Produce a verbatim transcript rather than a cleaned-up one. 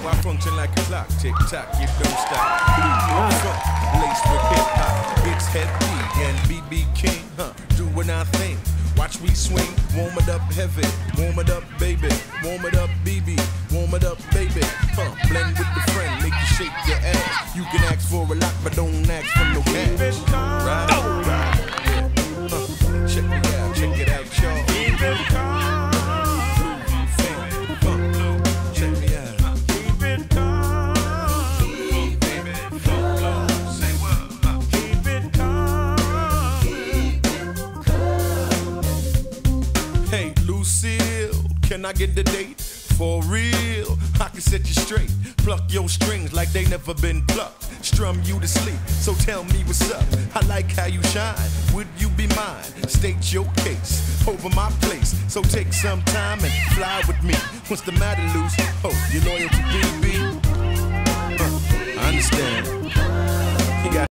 I function like a clock. Tick tock, you don't stop. Blue funk, laced with hip hop. It's heavy and B B King, huh? Doing our thing. Watch we swing, warm it up heavy, warm it up baby, warm it up B B, warm it up baby. Huh? Blend with the friend, make you shake your ass. You can ask for a lot, but don't ask for no cash. Right? Oh. Right. Yeah. Huh. Check it out, check it out, y'all. Keep it calm. Check me out. Keep it calm. Baby, say what? Keep it calm. Hey, Lucille, can I get the date? For real, I can set you straight. Pluck your strings like they never been plucked. Strum you to sleep, so tell me what's up. I like how you shine, would you be mine? State your case, over my place. So take some time and fly with me. What's the matter, Luce? Oh, you loyal to B B? Uh, I understand.